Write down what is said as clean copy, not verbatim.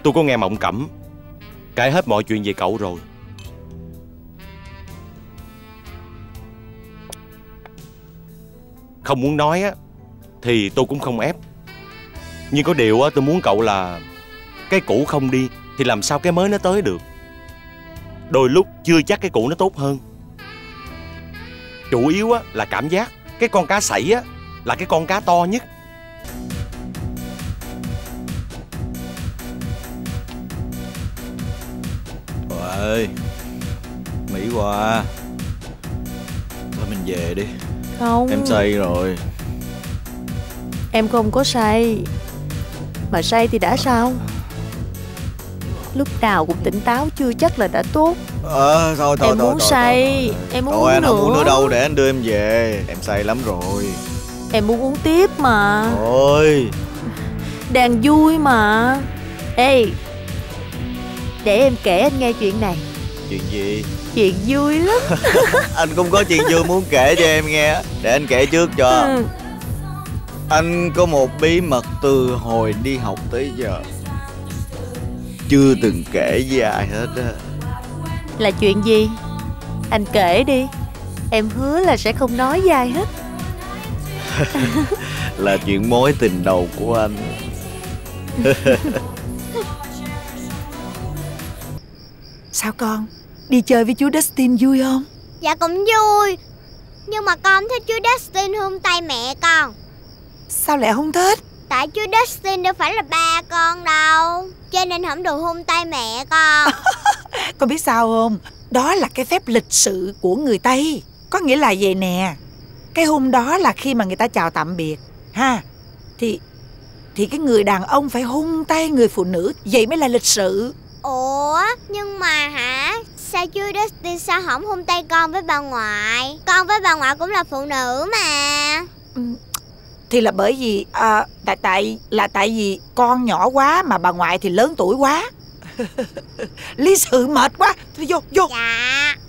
Tôi có nghe Mộng Cẩm kể hết mọi chuyện về cậu rồi. Không muốn nói á thì tôi cũng không ép. Nhưng có điều á, tôi muốn cậu là cái cũ không đi thì làm sao cái mới nó tới được. Đôi lúc chưa chắc cái cũ nó tốt hơn. Chủ yếu á là cảm giác cái con cá sảy á là cái con cá to nhất. Trời ơi, Mỹ Hoa, thôi mình về đi. Không, Em say rồi. em không có say. Mà say thì đã sao? Lúc nào cũng tỉnh táo chưa chắc là đã tốt. Thôi Em muốn say. Em muốn uống anh không nữa. uống nữa đâu, để anh đưa em về. Em say lắm rồi. Em muốn uống tiếp mà. Thôi. Đang vui mà. Ê, để em kể anh nghe chuyện này. Chuyện gì? Chuyện vui lắm. Anh cũng có chuyện vui muốn kể cho em nghe. Để anh kể trước cho. Anh có một bí mật từ hồi đi học tới giờ chưa từng kể với ai hết á. Là chuyện gì? Anh kể đi. Em hứa là sẽ không nói với ai hết. Là chuyện mối tình đầu của anh. Sao con? Đi chơi với chú Dustin vui không? Dạ cũng vui. Nhưng mà con thích chú Dustin hôn tay mẹ con. Sao lại không thích? Tại chú Dustin đâu phải là ba con đâu, cho nên không được hôn tay mẹ con. Con biết sao không? Đó là cái phép lịch sự của người Tây. Có nghĩa là vậy nè. Cái hôn đó là khi mà người ta chào tạm biệt ha. Thì cái người đàn ông phải hôn tay người phụ nữ. Vậy mới là lịch sự. Ủa, nhưng mà hả? Sao chú Dustin sao không hôn tay con với bà ngoại? Con với bà ngoại cũng là phụ nữ mà. Thì là bởi vì tại vì con nhỏ quá mà bà ngoại thì lớn tuổi quá. Lý sự mệt quá. Thôi vô. Dạ.